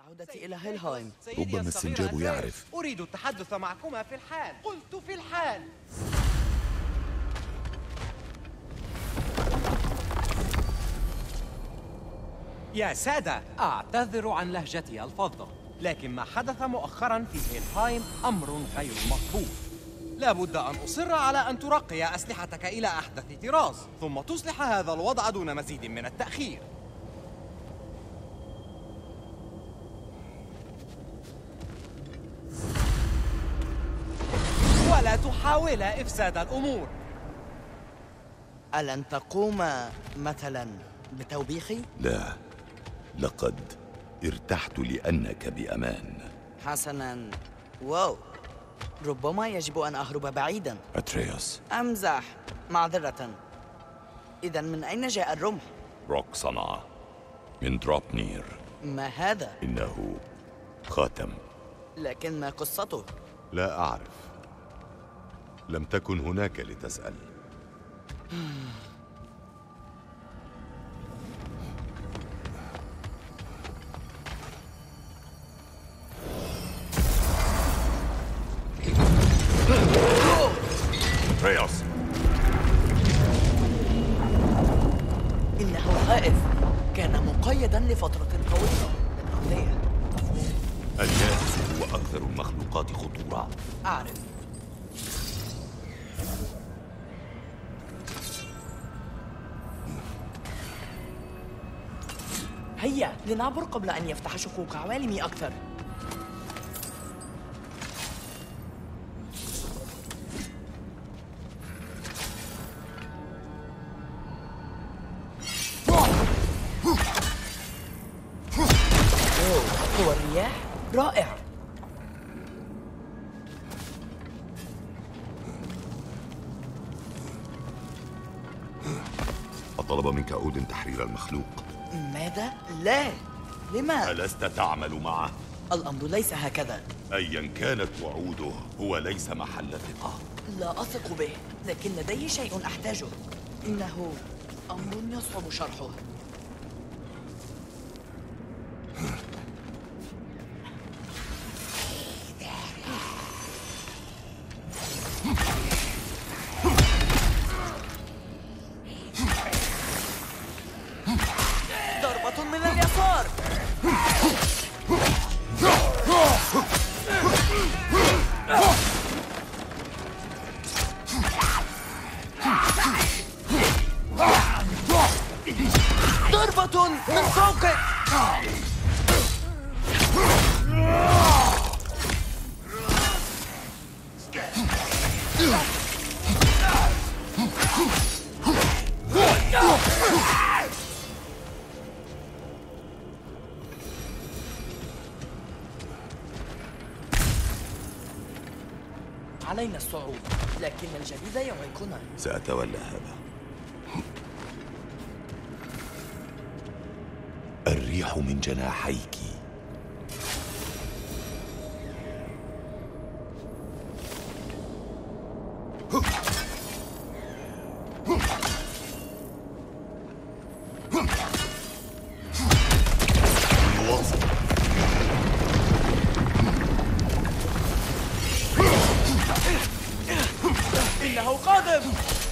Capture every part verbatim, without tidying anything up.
بالعودة إلى هيلهايم. ربما السنجاب يعرف. أريد التحدث معكما في الحال. قلت في الحال. يا سادة، أعتذر عن لهجتي الفظة، لكن ما حدث مؤخراً في هيلهايم أمر غير مقبول. لابد أن أصر على أن ترقي أسلحتك إلى أحدث طراز، ثم تصلح هذا الوضع دون مزيد من التأخير. ولا تحاول إفساد الأمور. ألن تقوم مثلاً بتوبيخي؟ لا، لقد ارتحت لأنك بأمان. حسناً. واو، ربما يجب أن أهرب بعيداً. أترياس. أمزح، معذرة. إذن من أين جاء الرمح؟ روك صنعه من دروبنير. ما هذا؟ إنه خاتم. لكن ما قصته؟ لا أعرف، لم تكن هناك لتسأل. أترياس. إنه خائف، كان مقيداً لفترة طويلة. بالعملية اليابس هو أكثر المخلوقات خطورة. أعرف. هيا لنعبر قبل أن يفتح شقوق عوالمي أكثر. هو الرياح رائع. أطلب منك أودن تحرير المخلوق؟ ماذا؟ لا، لما؟ ألست تعمل معه؟ الأمر ليس هكذا. أيا كانت وعوده هو ليس محل ثقة. لا أثق به، لكن لديه شيء أحتاجه. إنه أمر يصعب شرحه. ضربة من اليسار. ضربة من فوقك. علينا الصعود، لكن الجليد يعيقنا. سأتولى هذا. الريح من جناحيك. إنه قادم.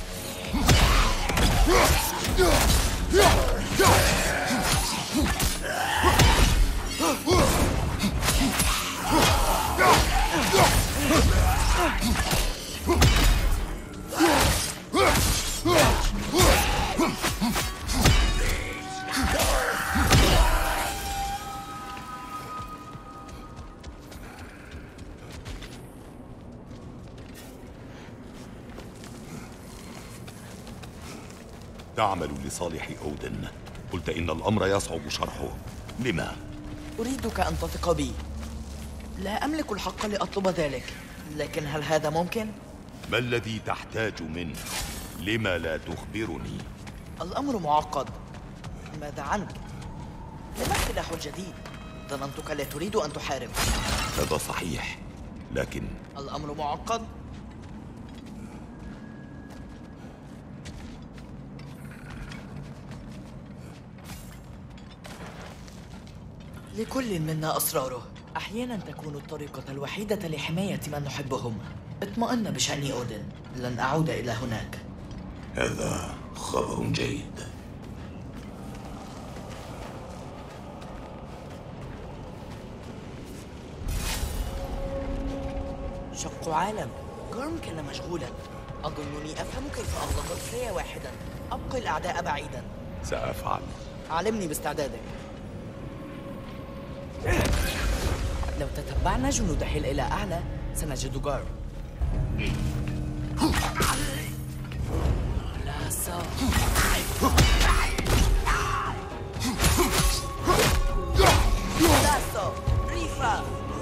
تعمل لصالح أودن. قلت إن الأمر يصعب شرحه، لما؟ أريدك أن تثق بي. لا أملك الحق لأطلب ذلك، لكن هل هذا ممكن؟ ما الذي تحتاج منه؟ لما لا تخبرني؟ الأمر معقد. ماذا عنك؟ لما السلاح الجديد؟ ظننتك لا تريد أن تحارب. هذا صحيح، لكن الأمر معقد. لكل منا أسراره. أحيانا تكون الطريقة الوحيدة لحماية من نحبهم. اطمئن بشأن أودن، لن أعود إلى هناك. هذا خبر جيد. شق عالم. جورم كان مشغولا. أظنني أفهم كيف أغلق فريا واحدا. أبقي الأعداء بعيدا. سأفعل. علمني باستعدادك. لو تتبعنا جنود حيل إلى أعلى سنجد جارم. لا صار. لا صار. ريفا.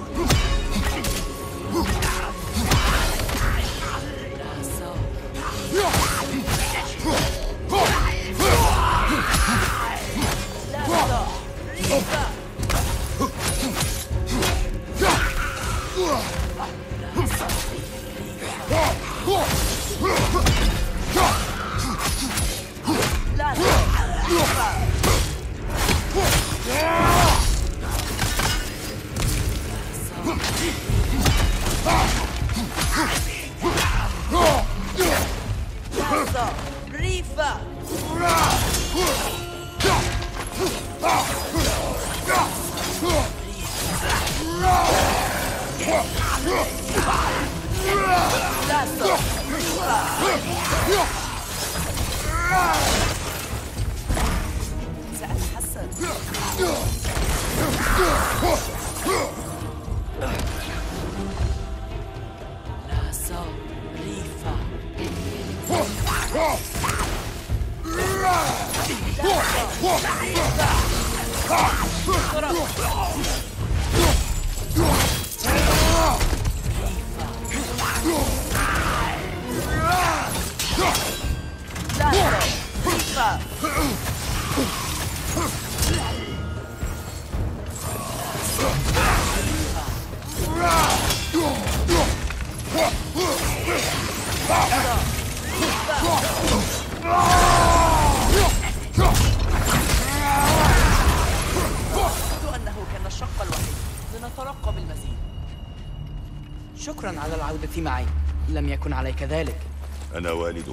شكراً على العودة معي. لم يكن عليك ذلك. أنا والدك،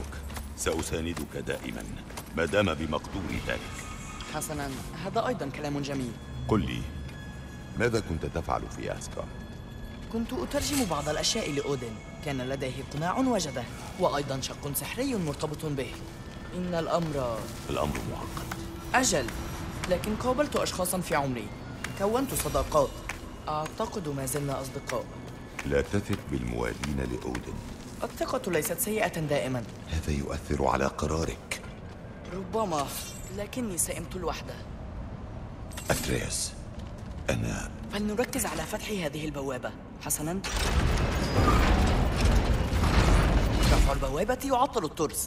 سأساندك دائماً ما دام بمقدوري ذلك. حسناً، هذا أيضاً كلام جميل. قل لي، ماذا كنت تفعل في أسكار؟ كنت أترجم بعض الأشياء لأودن. كان لديه اقناع وجده، وأيضاً شق سحري مرتبط به. إن الأمر الأمر معقد. أجل، لكن قابلت أشخاصاً في عمري. كونت صداقات. أعتقد ما زلنا أصدقاء. لا تثق بالموالين لأودن. الثقة ليست سيئة دائماً. هذا يؤثر على قرارك. ربما، لكني سئمت الوحدة. أترياس، أنا... فلنركز على فتح هذه البوابة. حسناً. رفع البوابة يعطل الترس.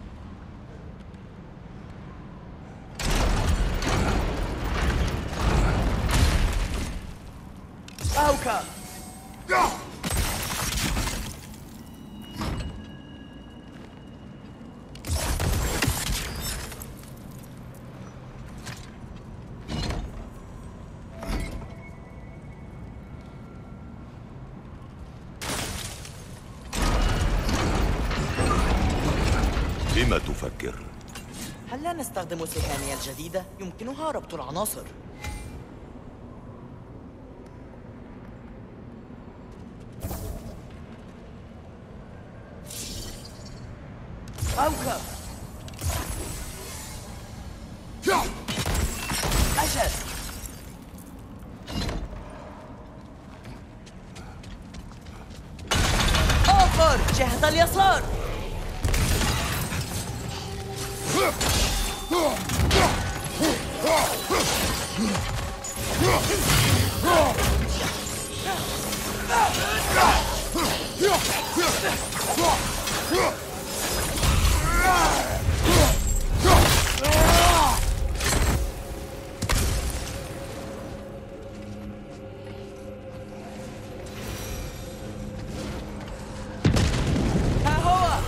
أوكا. بما تفكر؟ هل لا نستخدم سهامي الجديدة؟ يمكنها ربط العناصر. أوكا. أجل. أوفر جهة اليسار. ها هو.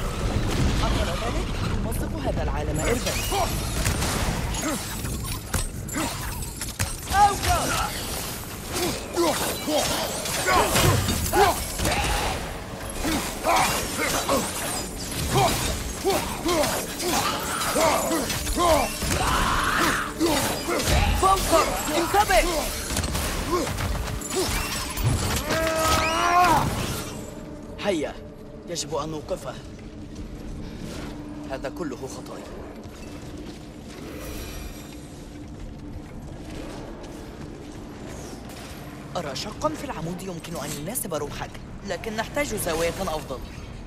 فوقك انتبه. هيا، يجب أن نوقفه. هذا كله خطايا. أرى شقاً في العمود يمكن أن يناسب رمحك، لكن نحتاج زاوية أفضل.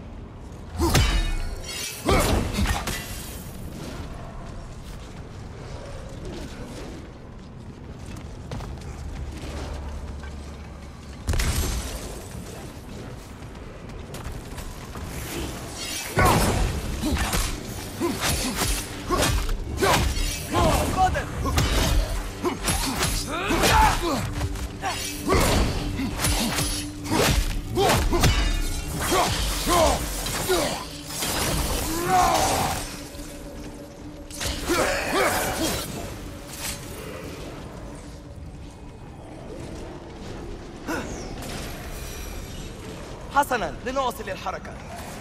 حسناً، لنواصل الحركة.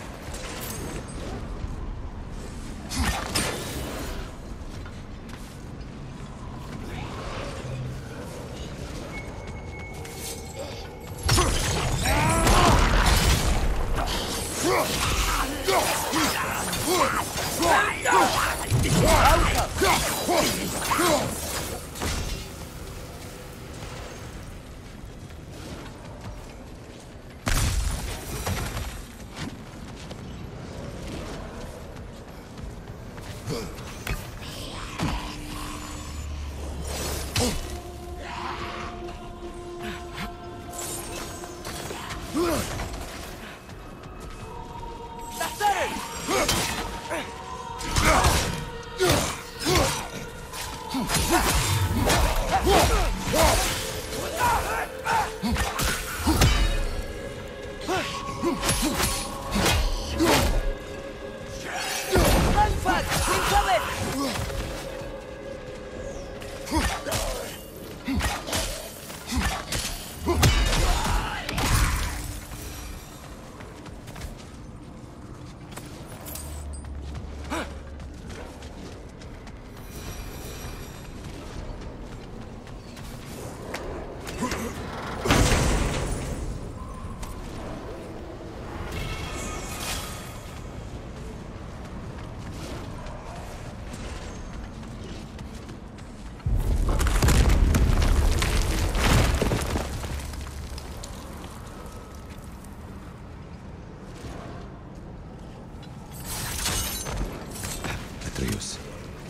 أتريوس،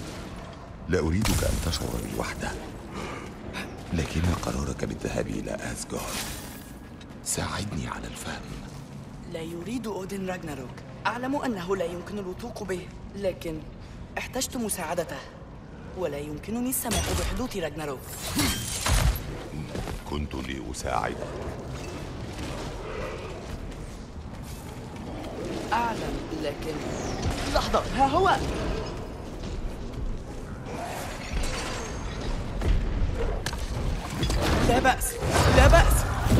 لا أريدك أن تشعر بالوحدة، لكن قرارك بالذهاب إلى أسغارد ساعدني على الفهم. لا يريد أودين راغناروك. أعلم أنه لا يمكن الوثوق به، لكن احتجت مساعدته، ولا يمكنني السماح بحدوث راغناروك. كنت لأساعدك. أعلم، لكن لحظة، ها هو. لا بأس، لا بأس،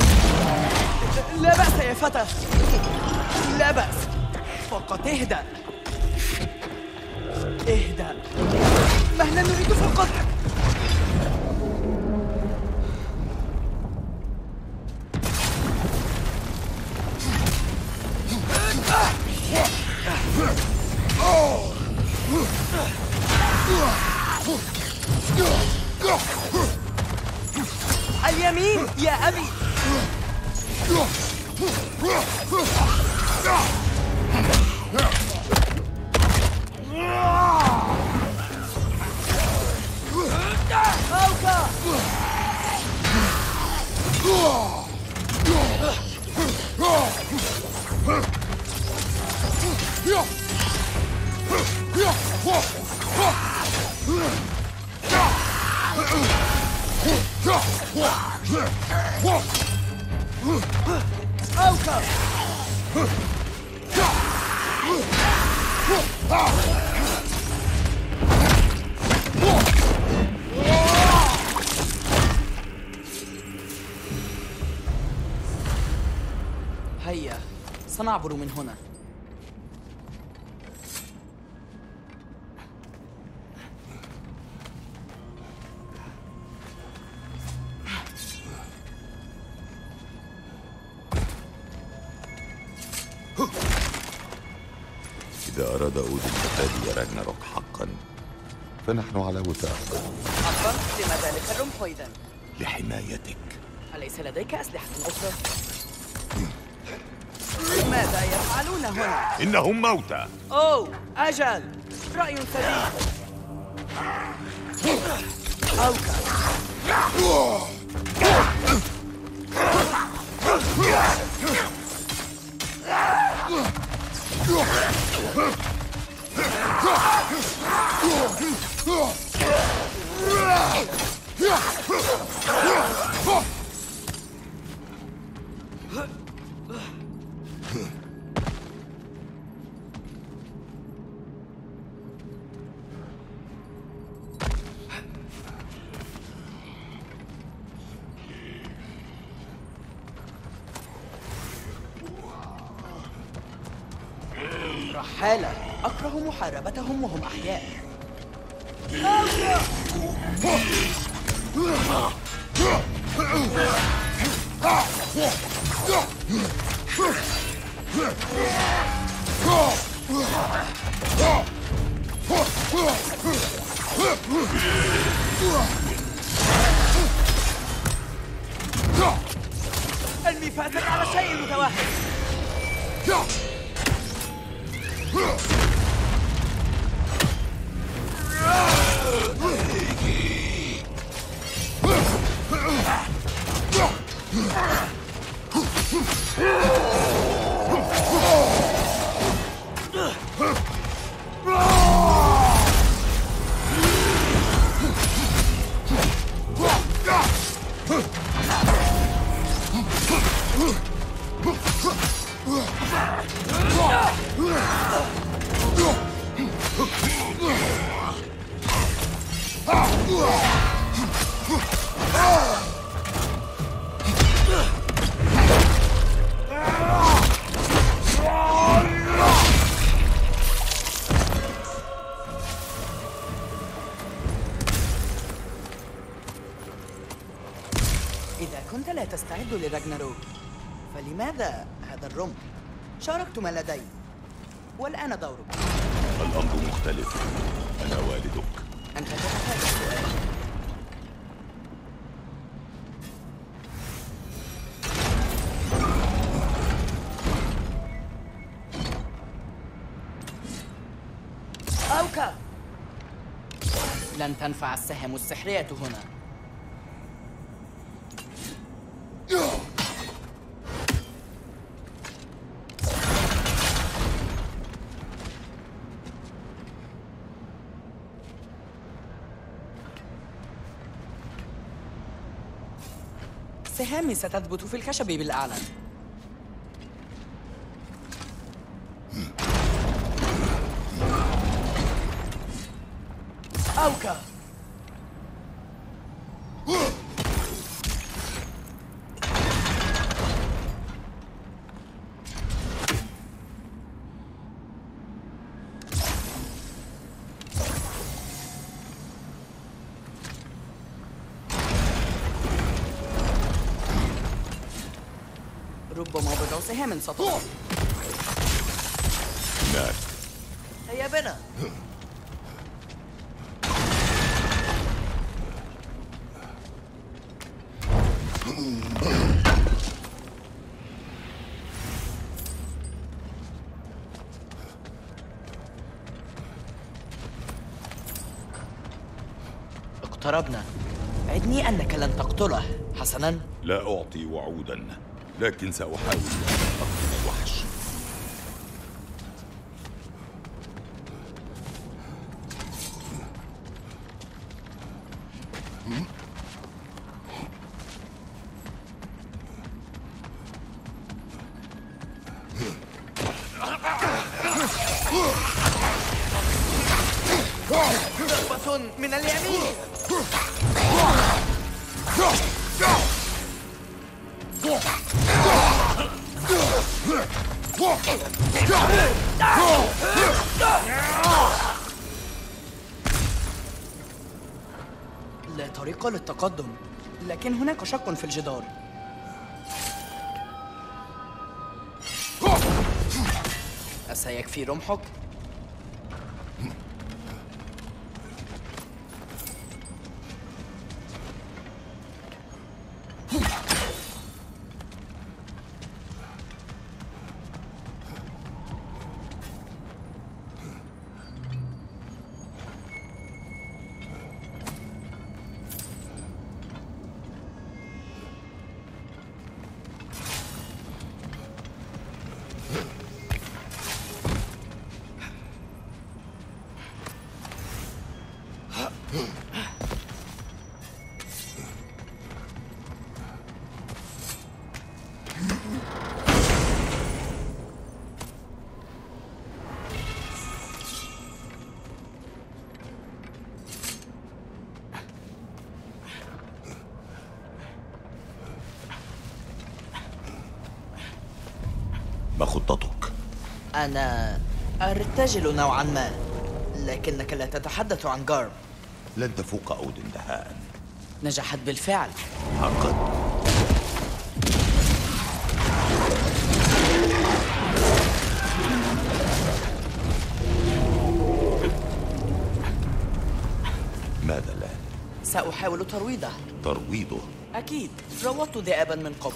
لا بأس يا فتى، لا بأس، فقط اهدأ، اهدأ، مهلا نريد فقط. اليمين يا أبي. أوكا. أوكا. سنعبر من هنا. إذا أراد أودن تفادي راجناروك حقا فنحن على وثاق. عفوا، لما ذلك الرمح إذن؟ لحمايتك. أليس لديك أسلحة أخرى؟ ماذا يفعلون هنا؟ إنهم موتى. أوه، أجل، رأي سديد. أوكا. رحالة، أكره محاربتهم وهم أحياء. المفاتن على شيء متوهج. إذا كنت لا تستعد لراجناروك فلماذا هذا الرمح؟ شاركت ما لدي والآن دورك. الأمر مختلف. أنا والدك. أنت تتفادى السؤال. أوكا، لن تنفع السهم السحرية هنا. سهامي ستثبت في الخشب بالأعلى. أوكا. ربما بضع سهام سطوع. هناك. هيا بنا. اقتربنا. عدني أنك لن تقتله، حسناً؟ لا أعطي وعوداً، لكن سأحاول أن أقتل الوحش. ضربة من اليمين. لا طريق للتقدم، لكن هناك شق في الجدار. أسيكفي رمحك؟ ما خطتك؟ أنا أرتجل نوعا ما، لكنك لا تتحدث عن غارب. لن تفوق أودن دهاء. نجحت بالفعل. حقا؟ ماذا الآن؟ سأحاول ترويضه. ترويضه؟ أكيد، روضت ذئابا من قبل.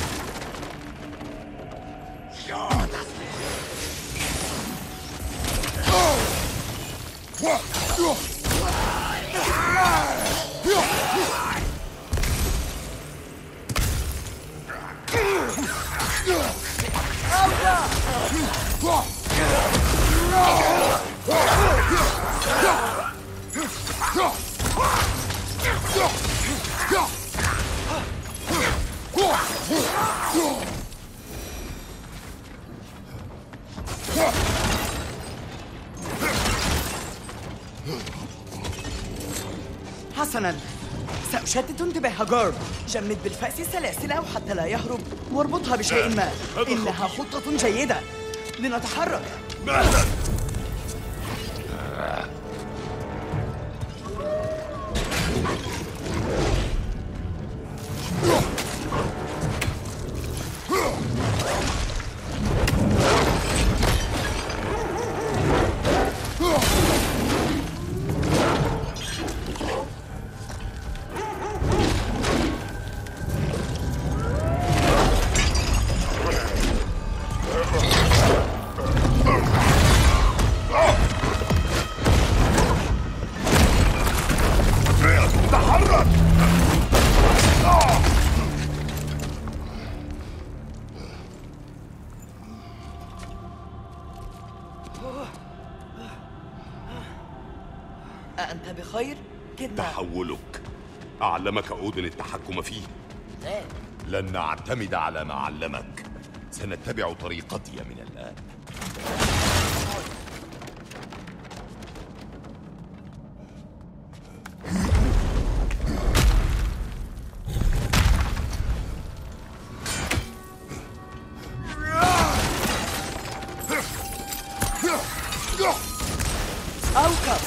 حسناً، سأشتت انتباه غارب. جمد بالفأس سلاسله حتى لا يهرب، واربطها بشيء ما. إنها خطة جيدة. لنتحرك. أأنت بخير؟ كدنا. تحولك أعلمك أودن التحكم فيه؟ لا. لن نعتمد على ما علمك. سنتبع طريقتي من الآن. أوكب.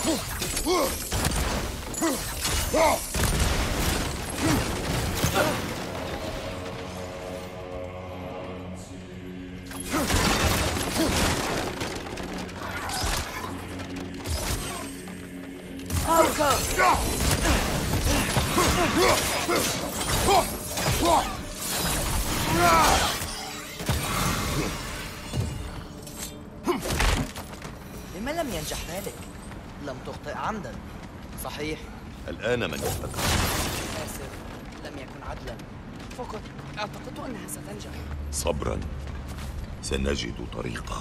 لما لم ينجح ذلك؟ لم تخطئ عمدا، صحيح؟ الآن من يفتكر؟ آسف، لم يكن عدلا. فقط اعتقدت أنها ستنجح. صبرا، سنجد طريقة.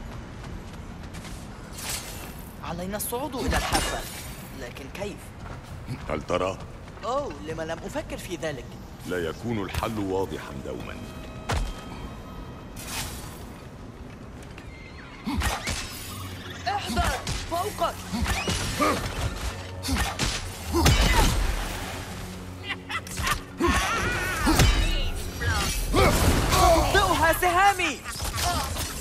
علينا الصعود إلى الحافة، لكن كيف؟ هل ترى؟ أوه، لما لم أفكر في ذلك؟ لا يكون الحل واضحا دوما. احذر فوقك. أخطئها سهامي.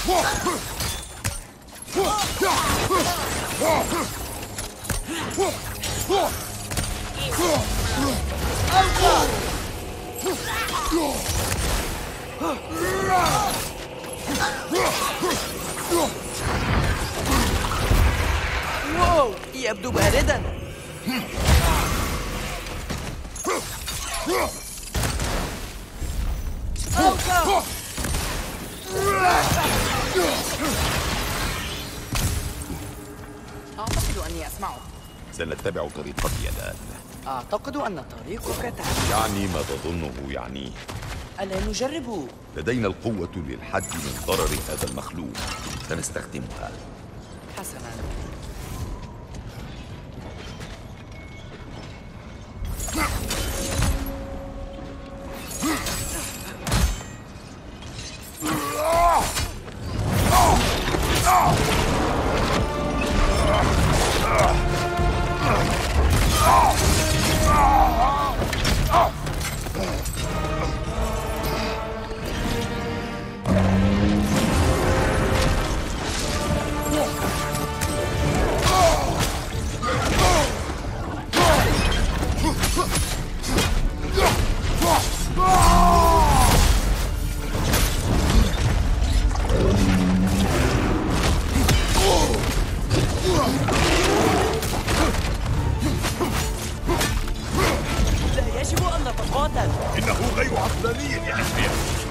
واو، يبدو بارداً. أوكا! أعتقد أني أسمعه. سنتبع طريقتي الآن. أعتقد أن طريقك تعمل. يعني ما تظنه يعني؟ ألا نجرب؟ لدينا القوة للحد من ضرر هذا المخلوق، سنستخدمها. حسناً. لا يجب أن نتقاتل. إنه غير عقلاني يا أخي.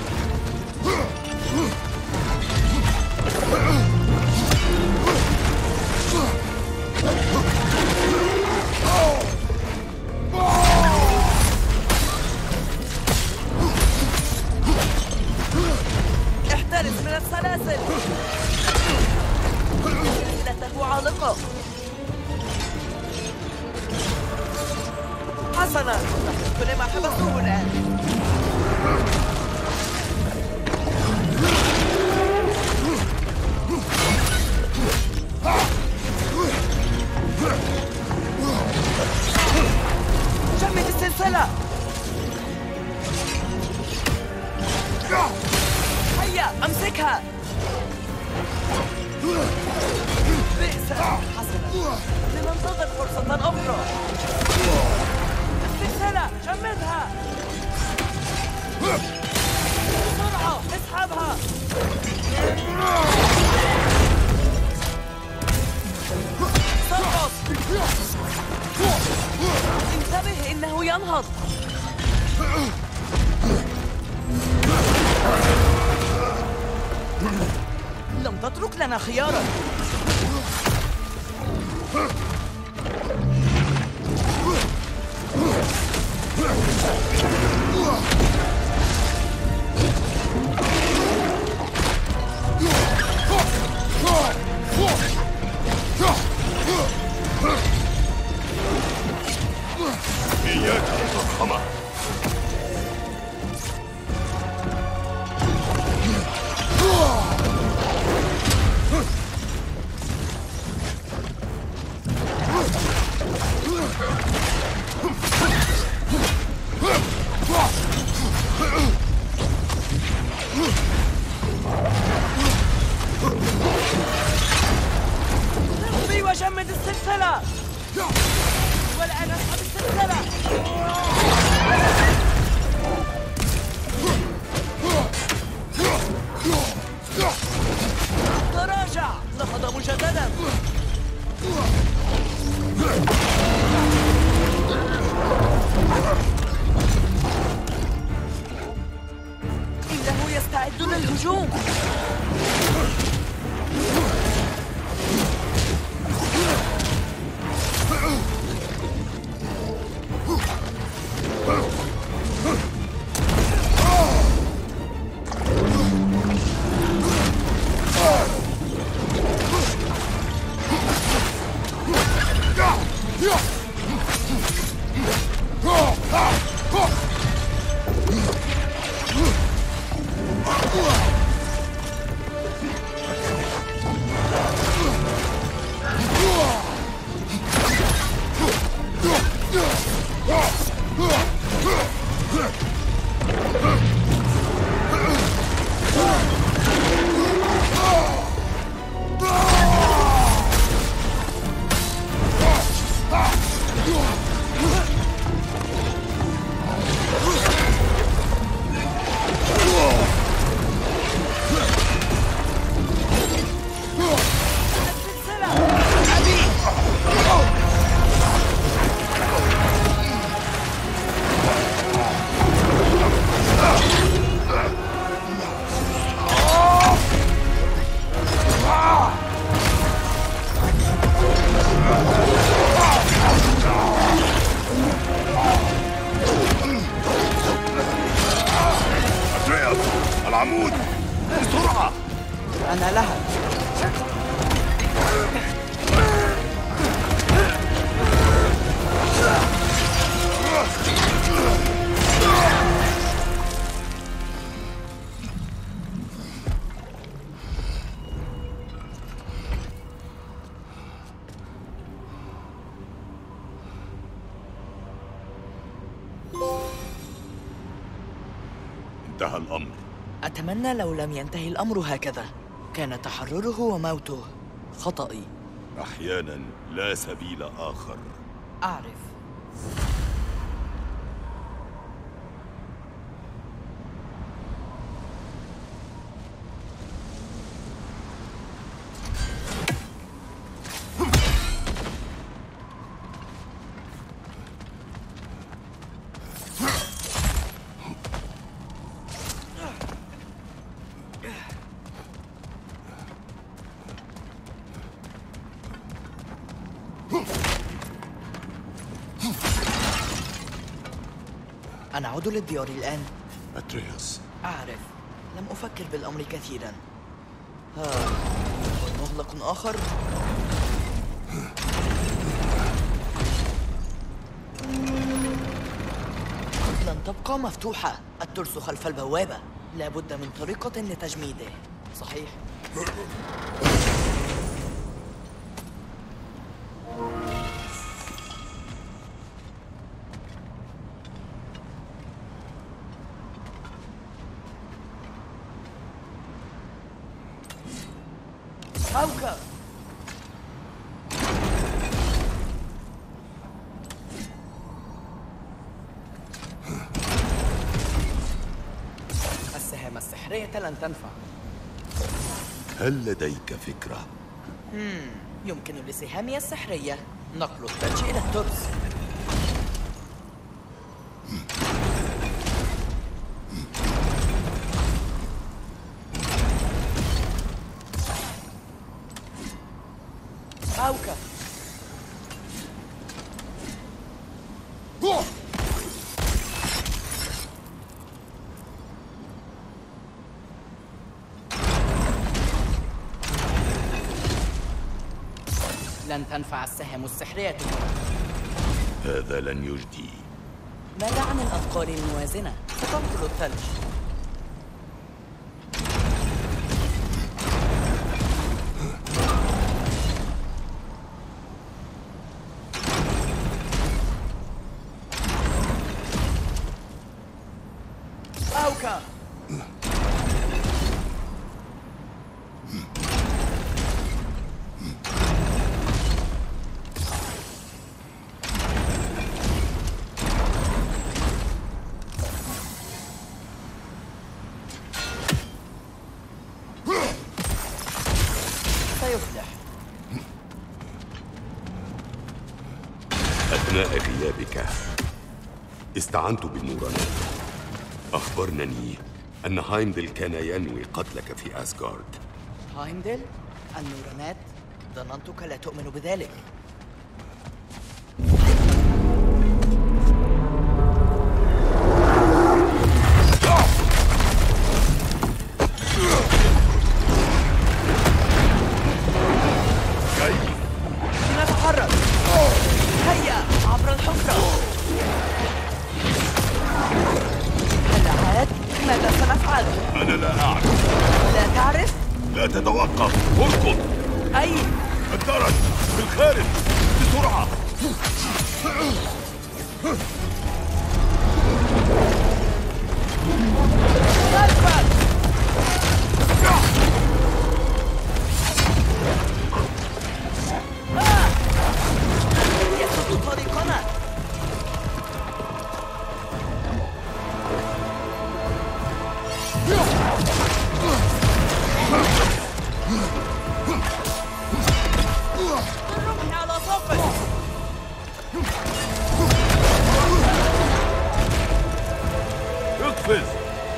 احترس من السلاسل. سلسلته عالقة. حسنا، كل ما حبسته الآن. جمد السلسلة. هيا أمسكها. بئس. حسنا، لننتظر فرصة أخرى. السلسلة جمدها. بسرعة اسحبها. سرعت. انتبه، إنه ينهض. لم تترك لنا خيارا. إياك أن ترحمه. ربي وجمد السلسلة. والآن اسحب السلسلة. تراجع. نهض مجددا. إنه يستعد للهجوم. انتهى الأمر. أتمنى لو لم ينتهي الأمر هكذا. كان تحرره وموته خطأي. أحيانا لا سبيل آخر. أعرف. أنا أعود للديار الآن. أترياس. أعرف. لم أفكر بالأمر كثيراً. ها، مغلق آخر. لن تبقى مفتوحة. الترس خلف البوابة. لا بد من طريقة لتجميده. صحيح. هاوكا. السهام السحرية لن تنفع. هل لديك فكرة؟ مم. يمكن لسهامي السحرية نقل الثلج إلى الترس. هاوكا. لن تنفع السهام السحرية. هذا لن يجدي. ماذا عن الأفكار الموازنة؟ ستنقل الثلج. هاوكا. سيفلح. أثناء غيابك استعنت بالنورانات. أخبرنني أن هايمدل كان ينوي قتلك في أسغارد. هايمدل؟ النورانات؟ ظننتك لا تؤمن بذلك. نتحرك. هيا عبر الحفرة. هل عاد؟ ماذا سنفعل؟ أنا لا أعرف. لا تعرف؟ لا تتوقف. اركض. أين؟ الدرج في الخارج بسرعة. خلفك. يسد طريقنا. الرمح على صفك. اقفز.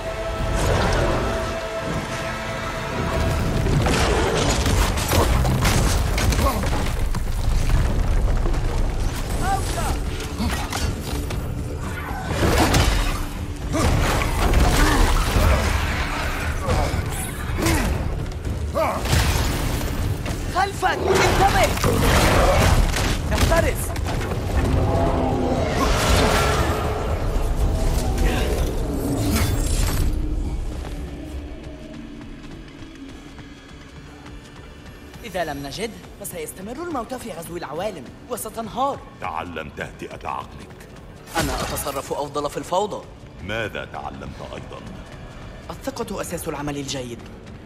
خلفك. انتبه. احترس. إذا لم نجد فسيستمر الموت في غزو العوالم وستنهار. تعلم تهدئة عقلك. أنا أتصرف أفضل في الفوضى. ماذا تعلمت أيضا؟ الثقة أساس العمل الجيد.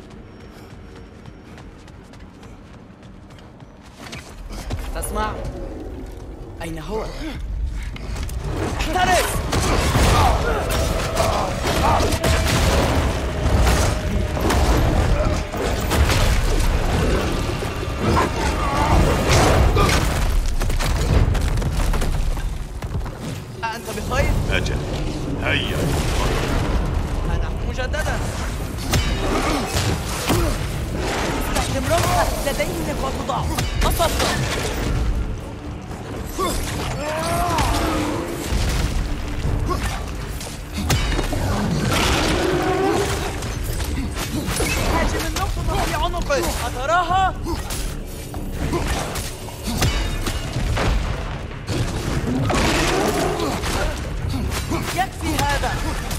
تسمع؟ أين هو؟ احترس! أنت بخير؟ أجل، هيا. أنا مجددا. استخدم رمح، لديه نقاط ضعف. أصبت. هاجم النقطة في عنقه. أتراها؟ يكفي هذا.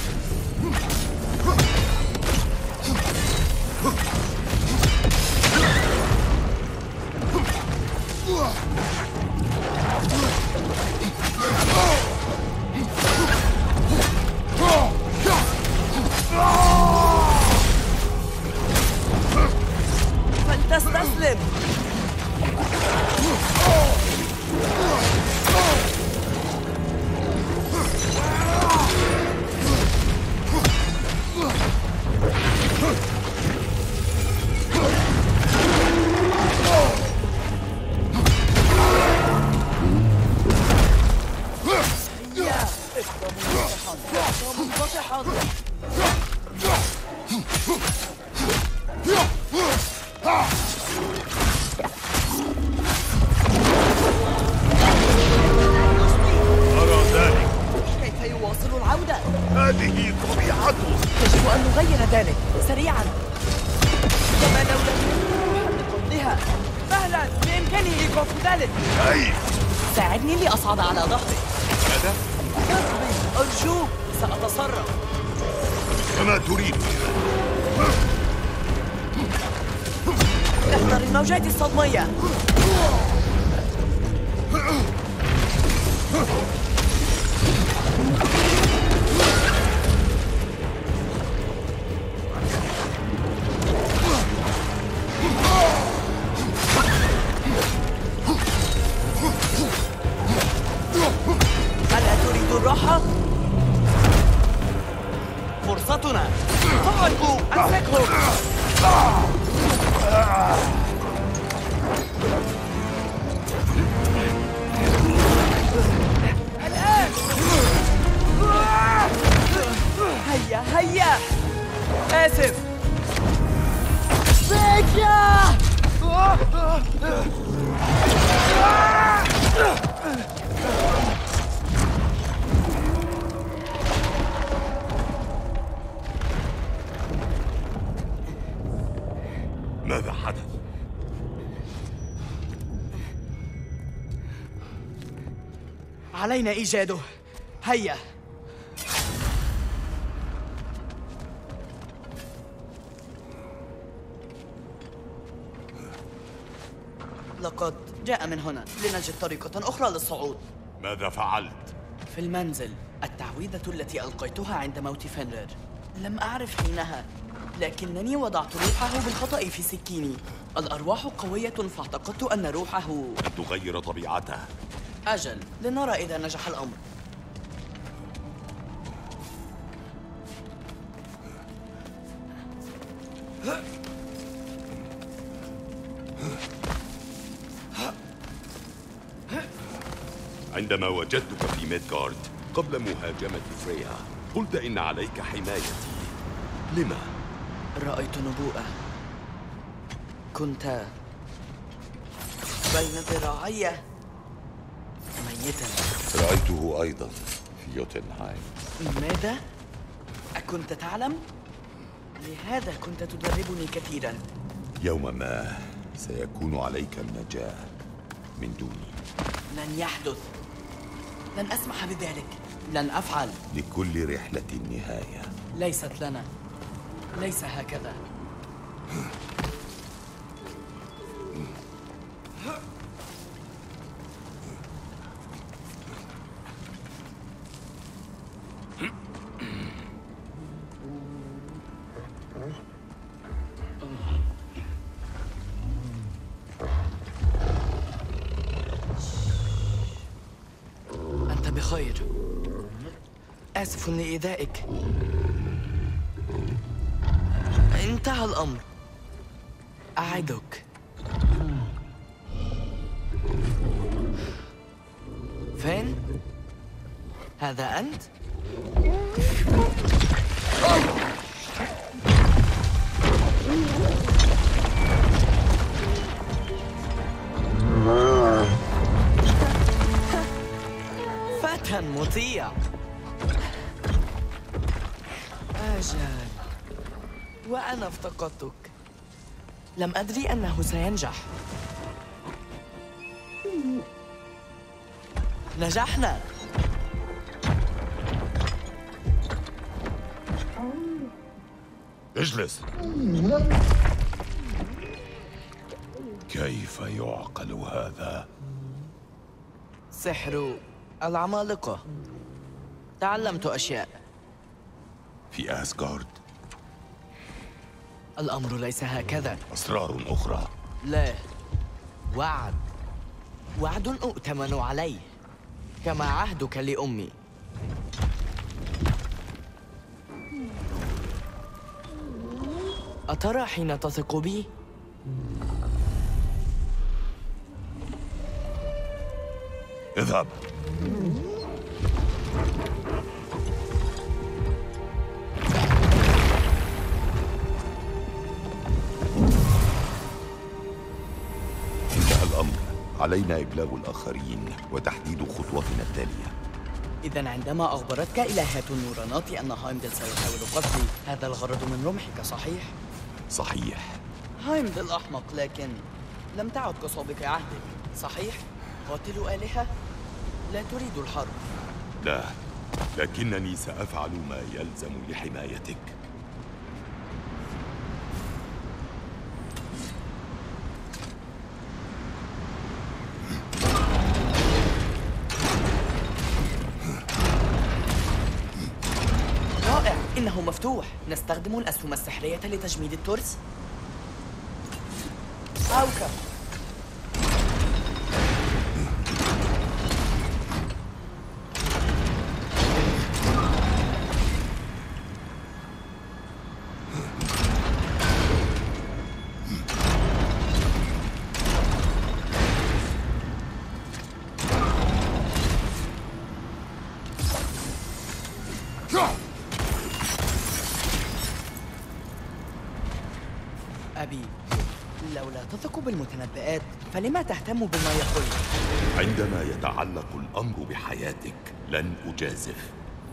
فلتستسلم. هذه طبيعته. يجب أن نغير ذلك سريعاً. كما لو لم يحدق بها. مهلاً، بإمكانه إيقاف ذلك. أي ساعدني لأصعد على ظهري. ماذا؟ أرجوك، سأتصرف. كما تريد. احذر الموجات الصدمية. ألا تريد الراحة؟ فرصتنا. طلقوا، أمسكهم. الآن. هيا هيا. آسف. سيكيا. ماذا حدث؟ علينا إيجاده. هيا. لقد جاء من هنا لنجد طريقة أخرى للصعود. ماذا فعلت؟ في المنزل. التعويذة التي ألقيتها عند موت فنرير. لم أعرف حينها، لكنني وضعت روحه بالخطأ في سكيني. الأرواح قوية، فاعتقدت أن روحه أن تغير طبيعته. أجل، لنرى إذا نجح الأمر. عندما وجدتك في ميدغارد قبل مهاجمة فريا قلت إن عليك حمايتي. لما؟ رأيت نبوءة. كنت بين ذراعي ميتا. رأيته أيضا في يوتنهايم. ماذا؟ أكنت تعلم؟ لهذا كنت تدربني كثيرا. يوما ما سيكون عليك النجاة من دوني. لن يحدث. لن أسمح بذلك. لن أفعل. لكل رحلة نهاية. ليست لنا. ليس هكذا. بخير. آسف لإيذائك. انتهى الأمر. أعدك. فين؟ هذا أنت؟ فتى مطيع. أجل، وأنا افتقدتك. لم أدري أنه سينجح. نجحنا. اجلس. كيف يعقل هذا؟ سحر العمالقة. تعلمت أشياء. في أسغارد؟ الأمر ليس هكذا. أسرار أخرى؟ لا، وعد. وعد أؤتمن عليه، كما عهدك لأمي. أترى حين تثق بي؟ اذهب. انتهى الأمر. علينا إبلاغ الآخرين وتحديد خطوتنا التالية. إذا عندما أخبرتك إلهة النورانات أن هايمدل سيحاول قتلي، هذا الغرض من رمحك، صحيح؟ صحيح. هايمدل أحمق، لكن لم تعد كسابق عهدك، صحيح؟ قاتل آلهة؟ لا تريد الحرب. لا، لكنني سأفعل ما يلزم لحمايتك. رائع، إنه مفتوح. نستخدم الأسهم السحرية لتجميد الترس. أوكا. أبي، لولا تثق بالمتنبئات فلما تهتم بما يقول؟ عندما يتعلق الأمر بحياتك لن أجازف.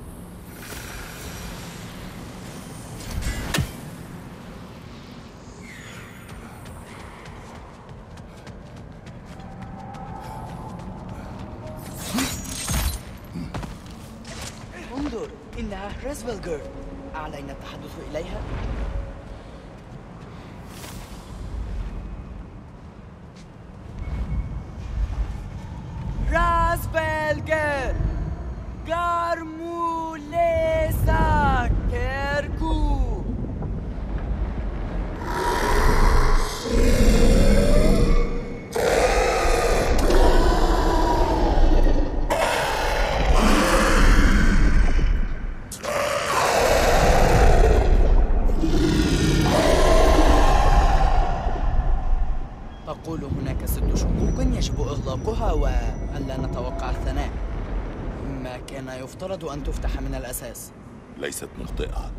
انظر، إنها هريسفلجر. أعلينا التحدث إليها؟ راسبلجر Garmulesa Kerku. تقول هناك ست شقوق يجب إغلاقها وألا نتوقع الثناء. ما كان يفترض أن تفتح من الأساس. ليست مخطئة.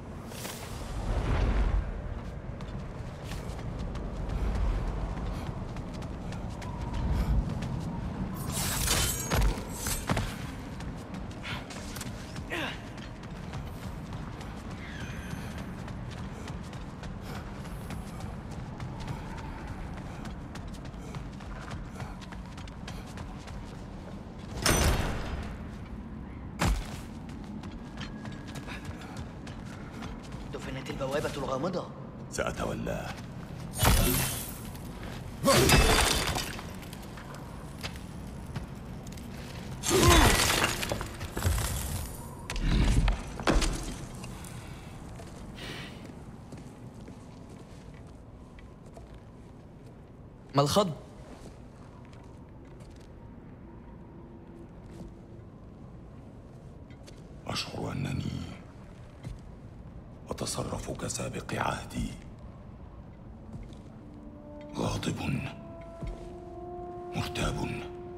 دفنت البوابة الغامضة. سأتولاه. ما الخض؟ أشعر أنني أتصرف كسابق عهدي، غاضب مرتاب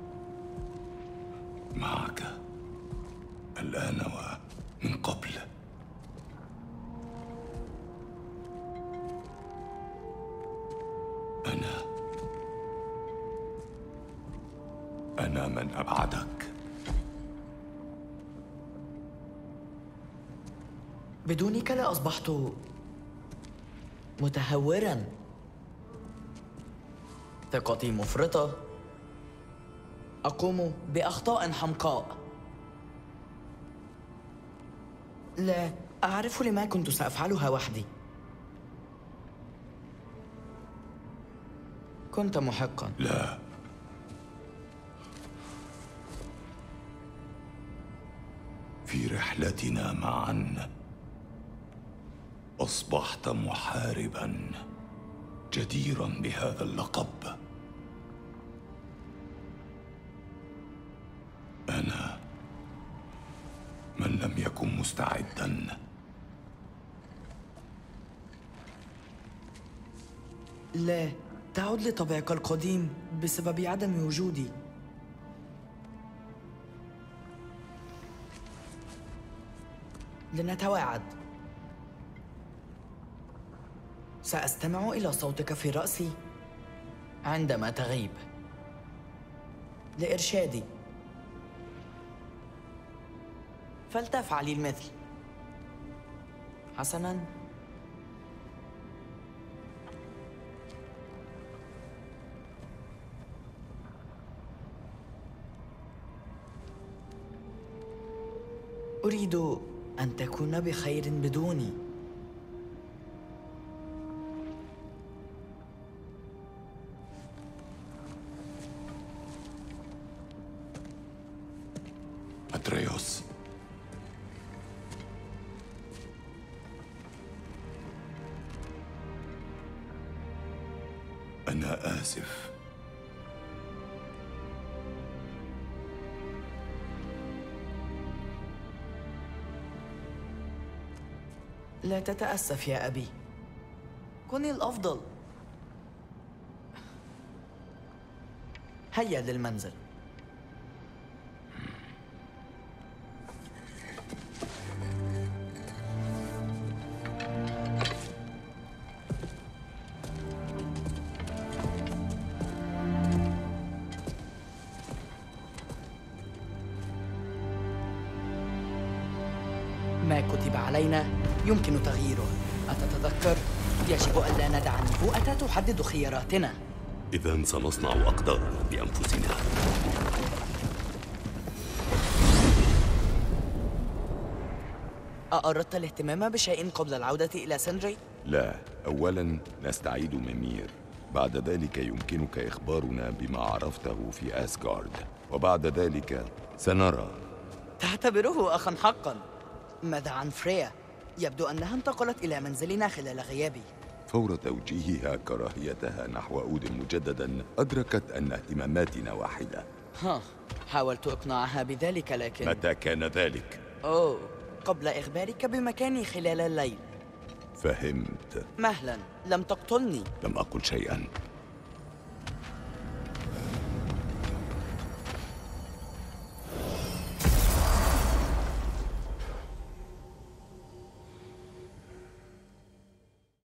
معك الآن ومن قبل. أنا أنا من أبعدك. بدونك لأصبحت متهورا، ثقتي مفرطة، أقوم بأخطاء حمقاء. لا أعرف لما كنت سأفعلها وحدي. كنت محقا. لا، في رحلتنا معا أصبحت محاربا جديرا بهذا اللقب. أنا من لم يكن مستعدا. لا تعد لطبعك القديم بسبب عدم وجودي. لنتواعد. سأستمع إلى صوتك في رأسي عندما تغيب لإرشادي، فلتفعلي المثل. حسناً. أريد أن تكون بخير بدوني. أتريوس، أنا آسف. لا تتأسف يا أبي، كن الأفضل. هيا للمنزل. ما كتب علينا يمكن تغييره، أتتذكر؟ يجب ألا ندع النبوءة تحدد خياراتنا. إذن سنصنع أقدارنا بأنفسنا. أأردت الاهتمام بشيء قبل العودة إلى سندري؟ لا، أولاً نستعيد ميمير، بعد ذلك يمكنك إخبارنا بما عرفته في أسغارد، وبعد ذلك سنرى. تعتبره أخاً حقاً. ماذا عن فريا؟ يبدو أنها انتقلت إلى منزلنا خلال غيابي. فور توجيهها كراهيتها نحو أود مجدداً أدركت أن اهتماماتنا واحدة. ها، حاولت إقناعها بذلك لكن... متى كان ذلك؟ أوه، قبل إخبارك بمكاني خلال الليل. فهمت. مهلاً، لم تقتلني. لم أقل شيئاً.